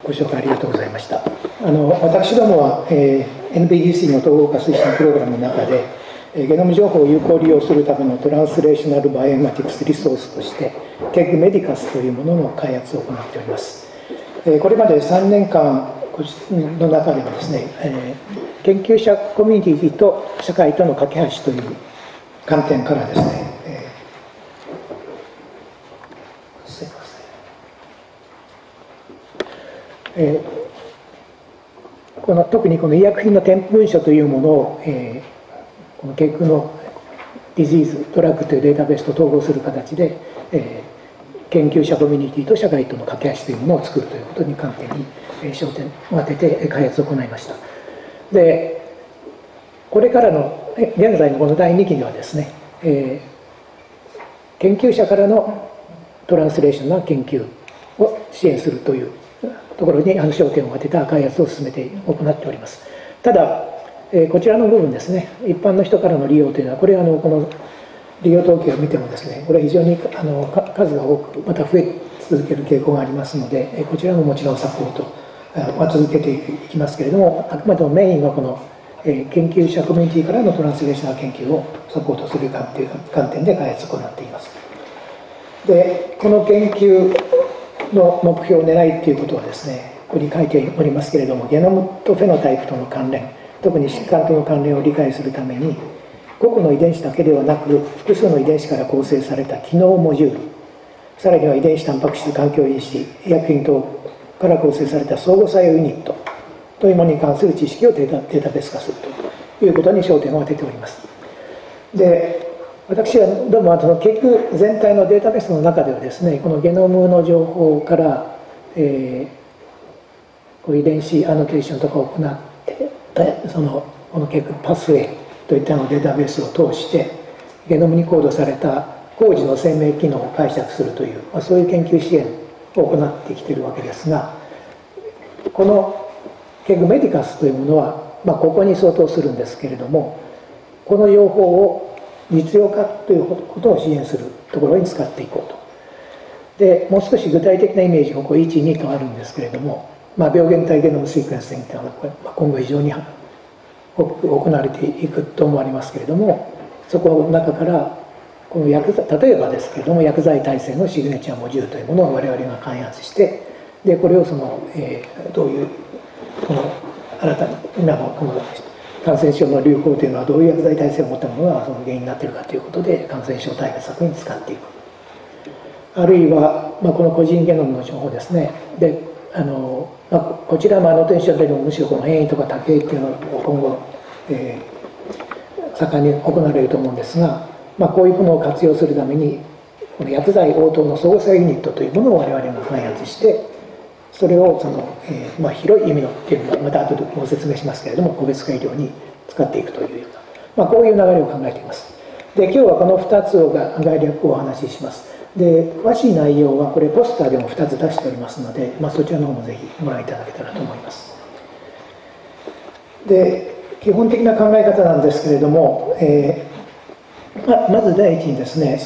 ご紹介ありがとうございました。私どもは、NPDC の統合化推進プログラムの中で、ゲノム情報を有効利用するためのトランスレーショナルバイオインフォマティクスリソースとして、KEGGメディカスというものの開発を行っております。これまで3年間の中ではですね、研究者コミュニティと社会との架け橋という観点からですね、特にこの医薬品の添付文書というものを、このKEGGのディジーズ・ドラッグというデータベースと統合する形で、研究者コミュニティと社会との架け橋というものを作るということに観点に焦点を当てて開発を行いました。で、これからの現在のこの第2期ではですね、研究者からのトランスレーションな研究を支援するというところに焦点を当てた開発を進めて行っております。ただ、こちらの部分ですね、一般の人からの利用というのは、これこの利用統計を見てもですね、これは非常に数が多く、また増え続ける傾向がありますので、こちらももちろんサポートは続けていきますけれども、あくまでもメインはこの研究者コミュニティからのトランスレーショナル研究をサポートする観点で開発を行っています。で、この研究の目標、狙いということはですね、ここに書いておりますけれども、ゲノムとフェノタイプとの関連、特に疾患との関連を理解するために、個々の遺伝子だけではなく、複数の遺伝子から構成された機能モジュール、さらには遺伝子、タンパク質、環境因子、医薬品等から構成された相互作用ユニットというものに関する知識をデータベース化するということに焦点を当てております。で、私はどうもKEGG全体のデータベースの中ではですね、このゲノムの情報から、こう遺伝子アノテーションとかを行って、このKEGGパスウェイといったのデータベースを通して、ゲノムにコードされた高次の生命機能を解釈するという、そういう研究支援を行ってきているわけですが、このKEGGメディカスというものは、ここに相当するんですけれども、この情報を実用化ということを支援するところに使っていこうと。で、もう少し具体的なイメージがここ1、2とあるんですけれども、病原体ゲノムシークエンシングというのは今後非常に多く行われていくと思われますけれども、そこの中からこの例えばですけれども、薬剤耐性のシグネチャーモジュールというものを我々が開発して、でこれをどういうこの新たに今のこの感染症の流行というのはどういう薬剤耐性を持ったものがその原因になっているかということで、感染症対策に使っていく。あるいは、この個人ゲノムの情報ですね。でこちらのアノテーションでもむしろこの変異とか多形っていうのを今後、盛んに行われると思うんですが、こういうものを活用するためにこの薬剤応答の相互作用ユニットというものを我々が開発して、それを広い意味のっていうのはまた後でご説明しますけれども、個別化医療に使っていくというような、こういう流れを考えています。で、今日はこの2つを概略をお話しします。で、詳しい内容はこれポスターでも2つ出しておりますので、そちらの方もぜひご覧いただけたらと思います。で、基本的な考え方なんですけれども、まず第一にですね、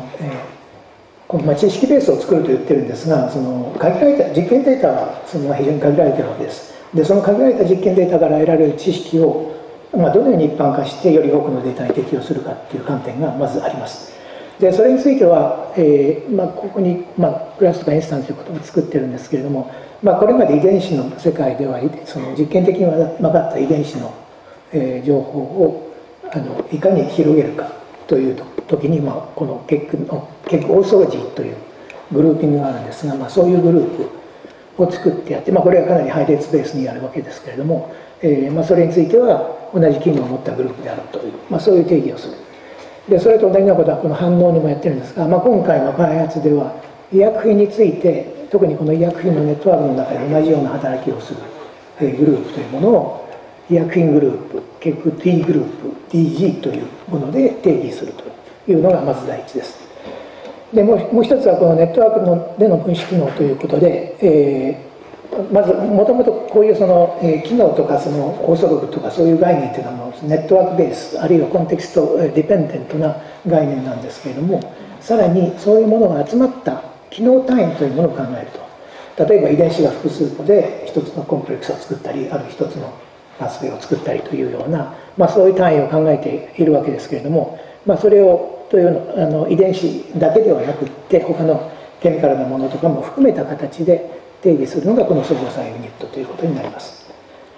知識ベースを作ると言ってるんですが、限られた実験データは非常に限られているわけです。で、その限られた実験データから得られる知識を、どのように一般化してより多くのデータに適用するかっていう観点がまずあります。で、それについては、ここに、クラスとかインスタンスということを作ってるんですけれども、これまで遺伝子の世界では実験的に分かった遺伝子の、情報をいかに広げるかという時に、このKEGGオーソロジーというグルーピングがあるんですが、そういうグループを作ってやって、これはかなり配列ベースにやるわけですけれども、それについては同じ機能を持ったグループであるという、そういう定義をする。で、それと同じようなことはこの反応にもやってるんですが、今回の開発では医薬品について、特にこの医薬品のネットワークの中で同じような働きをするグループというものを医薬品グループ、KEGG-D グループ、DG というもので定義するというのがまず第一です。で、もう一つはこのネットワークでの分子機能ということで、まずもともとこういう機能とかオーソログとかそういう概念というのはネットワークベースあるいはコンテクストディペンデントな概念なんですけれども、さらにそういうものが集まった機能単位というものを考えると。 例えば遺伝子が複数個で一つのコンプレックスを作ったり、ある一つのパスウェイを作ったりというような、そういう単位を考えているわけですけれども、それをというの遺伝子だけではなくって他のケミカルなものとかも含めた形で定義するのがこの相互作用ユニットということになります。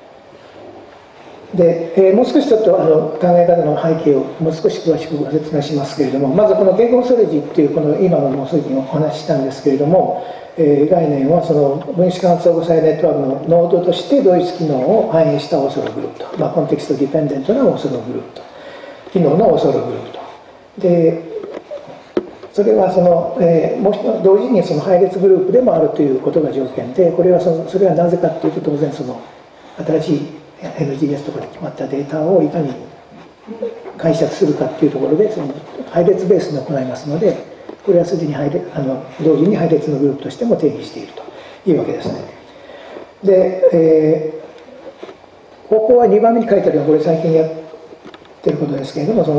で、もう少しちょっと考え方の背景をもう少し詳しくご説明しますけれども、まずこの言語恐れ字っていうこの今もうすでにお話ししたんですけれども、概念はその分子間相互作用ネットワークのノードとして同一機能を反映したオーソログループと、コンテキストディペンデントなオーソログループと、機能のオーソログループと。でそれはもう一つ同時にその配列グループでもあるということが条件で、これはそれはなぜかというと、当然新しい NGS とかで決まったデータをいかに解釈するかというところで配列ベースで行いますので、これはすでに同時に配列のグループとしても定義しているというわけですね。で、ここは2番目に書いてあるのはこれ最近やってることですけれども、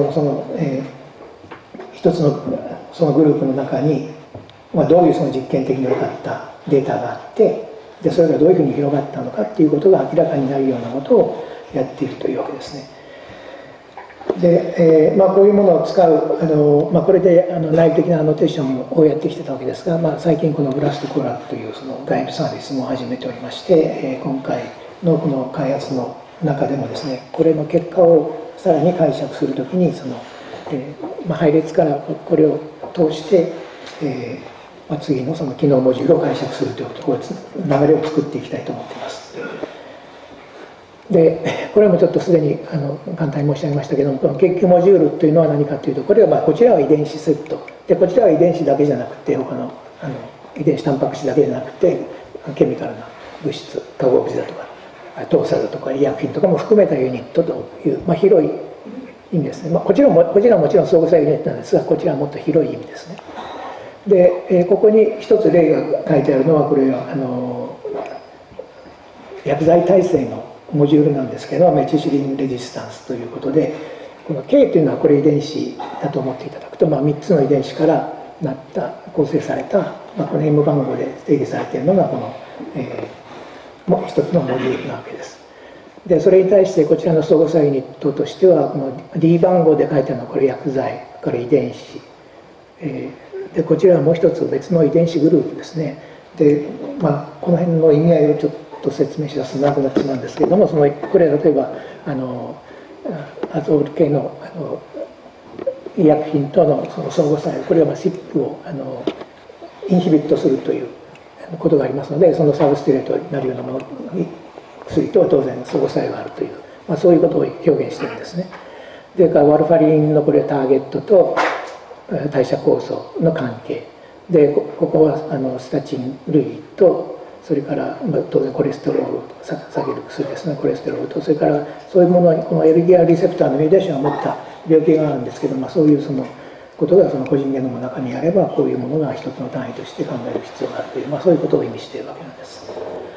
一つのそのグループの中に、どういう実験的に分かったデータがあって、でそれがどういうふうに広がったのかっていうことが明らかになるようなことをやっているというわけですね。で、こういうものを使うこれで内部的なアノテーションをやってきてたわけですが、最近このブラストコラという外部サービスも始めておりまして、今回のこの開発の中でもですね、これの結果をさらに解釈するときに配列からこれを通して、次の機能モジュールを解釈するというこう流れを作っていきたいと思っています。でこれもちょっとすでに簡単に申し上げましたけども、この研究モジュールというのは何かというと、これはこちらは遺伝子セットで、こちらは遺伝子だけじゃなくて他の遺伝子タンパク質だけじゃなくてケミカルな物質、化合物だとか糖鎖だとか医薬品とかも含めたユニットという、広い意味ですね。こちらももちろん相互作用ユニットなんですが、こちらはもっと広い意味ですね。で、ここに一つ例が書いてあるのは、これは薬剤耐性のモジュールなんですけど、メチシリンレジスタンスということで、この K というのはこれ遺伝子だと思っていただくと、3つの遺伝子から構成された、この M 番号で定義されているのがこの、もう一つのモジュールなわけです。でそれに対してこちらの相互作用ユニットとしては、この D 番号で書いてあるのはこれ薬剤、これ遺伝子、でこちらはもう一つ別の遺伝子グループですね。で、この辺の意味合いをちょっと説明しだすと長くなってしまうんですけれども、これは例えばアゾール系の医薬品との相互作用、これはCYPをインヒビットするということがありますので、そのサブステレートになるようなものに薬とは当然相互作用があるという、そういうことを表現してるんですね。でワルファリンのこれターゲットと代謝酵素の関係で、ここはスタチン類と、それから、当然コレステロールを下げる薬ですね、コレステロールと、それからそういうものにこの LDR リセプターのミューテーションを持った病気があるんですけど、そういうことが個人ゲノムの中にあれば、こういうものが一つの単位として考える必要があるという、そういうことを意味しているわけなんです。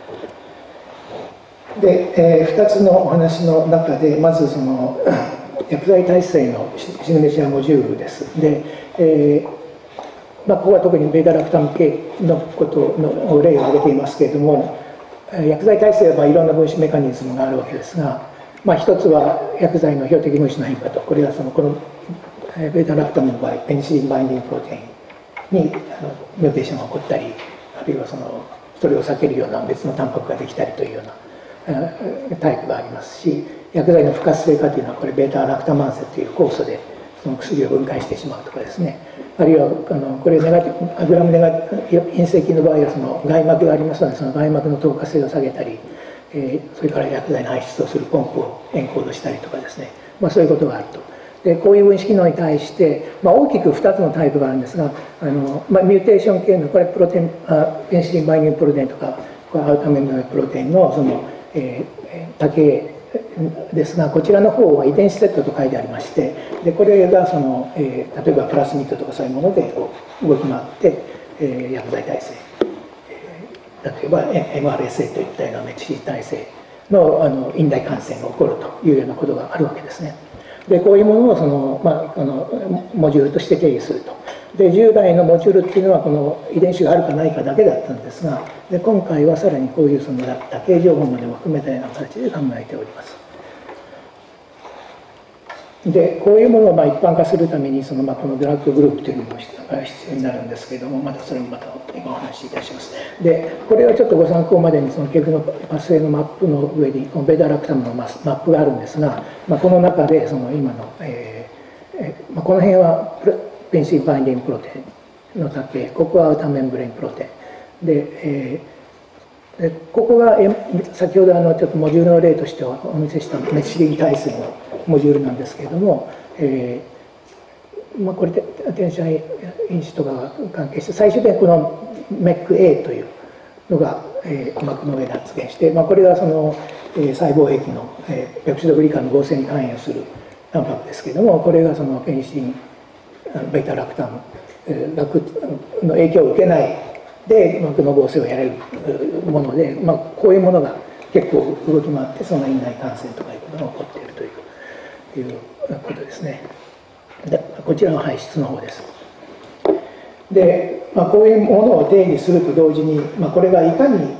で、2つのお話の中で、まず薬剤耐性のシグネチャーモジュールです。で、ここは特にベータラクタム系のことの例を挙げていますけれども、薬剤耐性はいろんな分子メカニズムがあるわけですが、一つは薬剤の標的分子の変化と、これはこのベータラクタムの場合ペニシリンバインディングプロテインにミューテーションが起こったり、あるいはそれを避けるような別のタンパクができたりというようなタイプがありますし、薬剤の不活性化というのはこれベータラクタマンセという酵素でその薬を分解してしまうとかですね、あるいはこれグラムネガ陰性菌の場合は外膜がありますので、その外膜の透過性を下げたり、それから薬剤の排出をするポンプをエンコードしたりとかですね、そういうことがあると。でこういう分子機能に対して、大きく2つのタイプがあるんですが、ミューテーション系のこれペニシリンバインディングプロテインとかアウターメンブレンプロテインの多形ですが、こちらの方は遺伝子セットと書いてありまして、でこれが例えばプラスミットとかそういうもので動き回って、薬剤耐性、例えば MRSA といったようなメチシリ耐性の院内感染が起こるというようなことがあるわけですね。でこういうものをモジュールとして定義すると。 で従来のモジュールっていうのはこの遺伝子があるかないかだけだったんですが、で今回はさらにこういうその多形情報までも含めたような形で考えております。でこういうものを一般化するためにこのドラッググループというのも必要になるんですけれども、またそれもまた今お話しいたします。でこれはちょっとご参考までにケフのパスウェイのマップの上にこのベータラクタムのマップがあるんですが、この中で今の、この辺はペンシルバインディングプロテインの多形、ここはアウターメンブレインプロテインで、ここが先ほどちょっとモジュールの例としてお見せしたメチリン体水のモジュールなんですけれども、これで転写因子とかが関係して最終的にこの MEC-A というのが膜の上で発現して、これがその細胞壁のペプチドグリカンの合成に関与するタンパクですけれども、これがそのペニシリンベータラクタムの影響を受けないで膜の合成をやれるもので、こういうものが結構動き回ってその院内感染とかいうことが起こっているということですね。でこちらは質の方です。で、こういうものを定義すると同時に、これがいかに、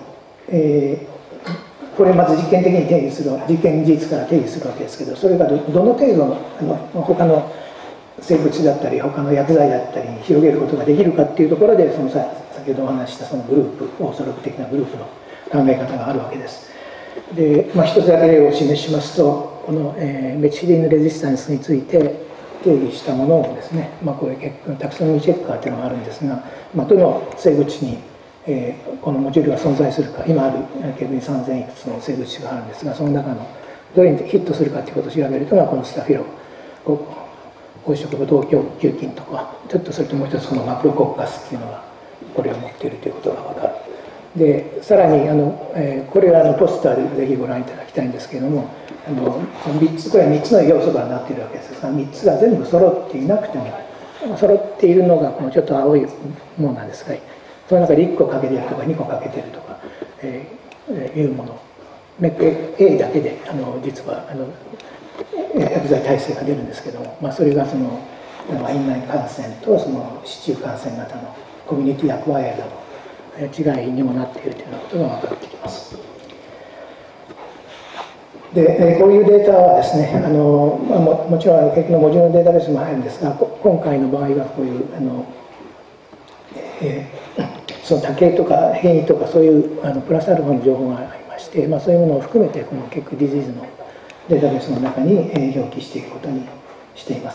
これまず実験的に定義する実験事実から定義するわけですけど、それがどの程度の他の生物だったり他の薬剤だったりに広げることができるかっていうところで、先ほどお話したそのグループオーソログ的なグループの考え方があるわけです。で、一つだけ例をお示ししますと、この、メチリンレジスタンスについて定義したものをですね、これ結構タクソノミーチェッカーというのがあるんですが、どの生物に、このモジュールが存在するか、今ある逆に3000いくつの生物種があるんですが、その中のどれにヒットするかということを調べると、このスタフィロ黄色ブドウ球菌とか、ちょっとそれともう一つこのマクロコッカスっていうのがこれを持っているということが分かる。でさらにこれはポスターでぜひご覧いただきたいんですけれども、3つこれは3つの要素からなっているわけですが、3つが全部揃っていなくても揃っているのがこのちょっと青いものなんですが、その中で1個欠けているとか2個欠けているとか、いうもの、A だけで実は薬剤耐性が出るんですけども、それがその院内感染とその市中感染型のコミュニティアクワイアの違いにもなっているというようなことが分かってきます。でこういうデータはですね、もちろん結局のモジュールのデータベースも入るんですが、今回の場合はこういうその多形とか変異とかそういうプラスアルファの情報がありまして、そういうものを含めてこの結局ディジーズのデータベースの中に表記していくことにしています。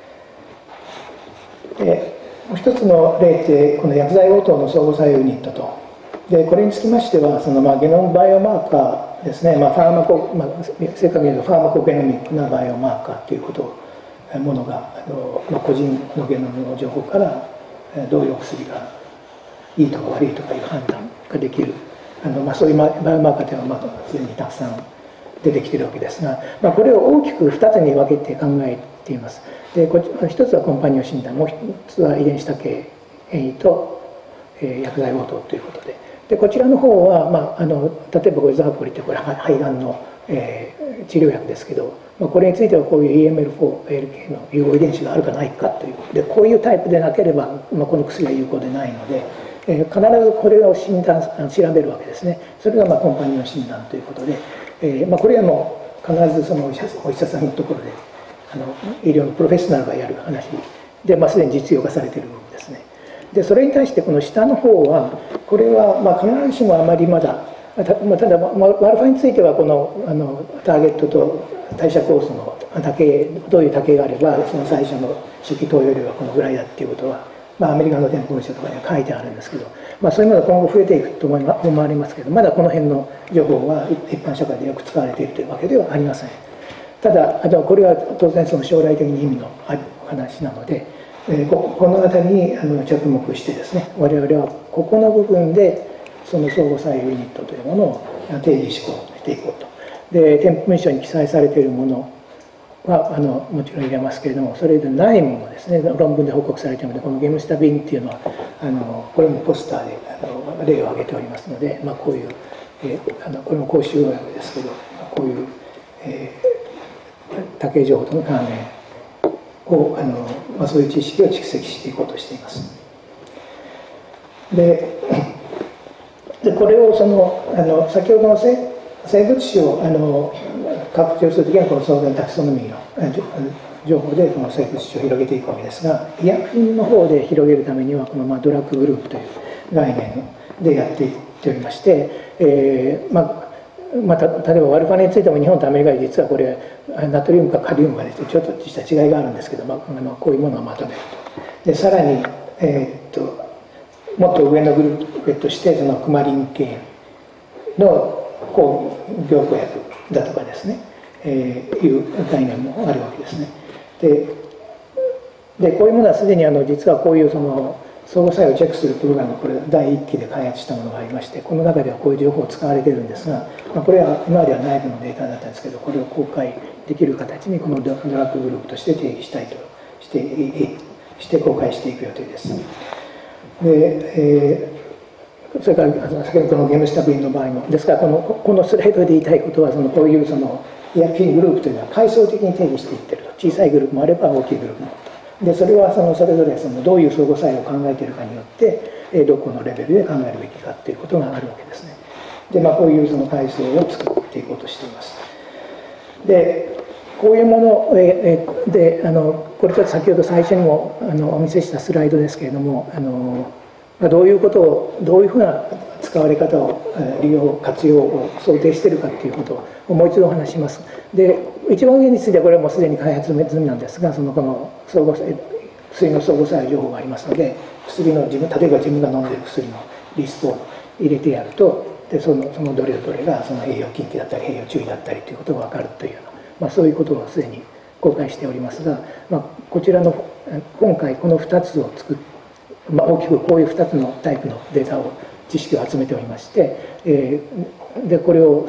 でもう一つの例ってこの薬剤応答の相互作用ユニットと、でこれにつきましてはそのゲノムバイオマーカーですね、正確に言うとファーマコゲノミックなバイオマーカーというものが個人のゲノムの情報からどういうお薬がいいとか悪いとかいう判断ができるそういうバイオマーカーというのはすでにたくさん出てきているわけですが、これを大きく2つに分けて考えています。で一つはコンパニオン診断、もう一つは遺伝子多形変異と、薬剤応答ということで、こちらの方は、例えばこれザーポリってこれ肺がんの、治療薬ですけど、これについてはこういう EML4ALK の融合遺伝子があるかないかという、でこういうタイプでなければ、この薬は有効でないので、必ずこれを調べるわけですね。それがコンパニオン診断ということで、これはもう必ずそのお医者さんのところで医療のプロフェッショナルがやる話で、すでに実用化されている部分ですね。でそれに対してこの下の方はこれは必ずしもあまりまだただワルファについてはこのターゲットと代謝酵素のどういう多形があればその最初の初期投与量はこのぐらいだっていうことは、アメリカの添付文書とかには書いてあるんですけど、そういうものが今後増えていくと思われますけど、まだこの辺の情報は一般社会でよく使われているというわけではありません。ただこれは当然その将来的に意味のある話なので、この辺りに着目してですね、我々はここの部分でその相互作用ユニットというものを定義していこうと。で添付文書に記載されているものはもちろん入れますけれども、それでないものですね、論文で報告されているので、このゲムスタビンっていうのはこれもポスターで例を挙げておりますので、こういう、これも公衆用薬ですけど、こういう、多形情報との関連をそういう知識を蓄積していこうとしています。でこれを先ほどの生物史を拡張するときにはこの当然タクソノミーの情報でこの生物史を広げていくわけですが、医薬品の方で広げるためにはこのドラッググループという概念でやっていっておりまして、例えばワルファネについても日本とアメリカで実はこれナトリウムかカリウムが出てちょっとした違いがあるんですけど、こういうものをまとめると。でさらに、もっと上のグループとしてそのクマリン系の抗凝固薬だとかですね、いう概念もあるわけですね。でこういうものはすでに実はこういう相互作用をチェックするプログラム、これ第1期で開発したものがありまして、この中ではこういう情報を使われているんですが、これは今までは内部のデータだったんですけど、これを公開できる形にこのドラッググループとして定義したいとして公開していく予定です。でそれから先ほどこのゲームスタブリンの場合もですから、このスライドで言いたいことはこういう医薬品グループというのは階層的に定義していっていると。小さいグループもあれば大きいグループもあると。でそれはそれぞれどういう相互作用を考えているかによってどこのレベルで考えるべきかということがあるわけですね。でこういう階層を作っていこうとしています。でこういうものでこれちょっと先ほど最初にもお見せしたスライドですけれども、どういうことをどういうふうな使われ方を利用活用を想定しているかということをもう一度お話します。で一番上についてはこれはもうすでに開発済みなんですが、この薬の相互作用情報がありますので、例えば自分が飲んでいる薬のリストを入れてやると、でそのどれどれが併用禁忌だったり併用注意だったりということが分かるというような、そういうことをすでに公開しておりますが、こちらの今回この2つを作って、大きくこういう2つのタイプのデータを知識を集めておりまして、でこれを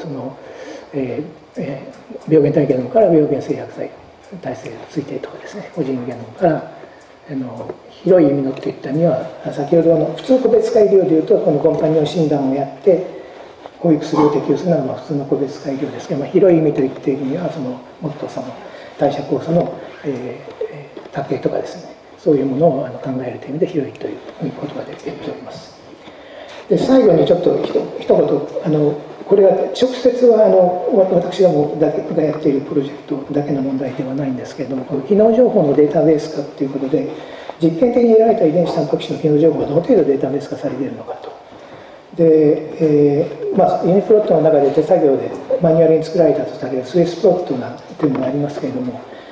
病原体ゲノムから病原性薬剤耐性推定とかですね、個人ゲノムから広い意味のっていったには、先ほど普通個別化医療でいうとこのコンパニオン診断をやってこういう薬を適用するのは普通の個別化医療ですけど、広い意味といっているにはもっと代謝酵素の多形とかですね、そういうものを考えるという意味で広いという言葉で言っております。で最後にちょっと一言、これは直接は私がやっているプロジェクトだけの問題ではないんですけれども、この機能情報のデータベース化ということで、実験的に得られた遺伝子タンパク質の機能情報がどの程度データベース化されているのかと。で、ユニプロットの中で手作業でマニュアルに作られたとされるスイスプロットというのがありますけれども、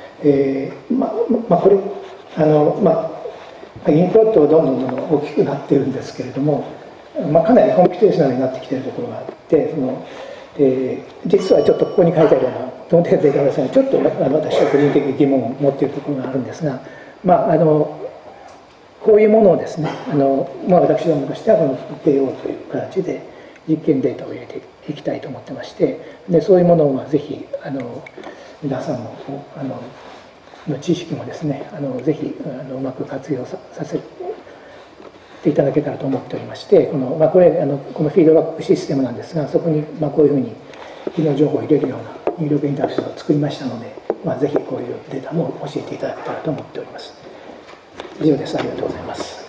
これユニプロットはどんどん大きくなっているんですけれども、かなりコンピュテーショナルになってきているところがあって、実はちょっとここに書いてあるようなどの程度データベースがちょっと私は個人的に疑問を持っているところがあるんですが、こういうものをですね、私どもとしてはこの PKO という形で実験データを入れていきたいと思ってまして、でそういうものをぜひ皆さんの知識もですね、ぜひうまく活用させていただけたらと思っておりまして、このフィードバックシステムなんですが、そこにこういうふうに機能情報を入れるような入力インターフェースを作りましたので、ぜひこういうデータも教えていただけたらと思っております。以上です。ありがとうございます。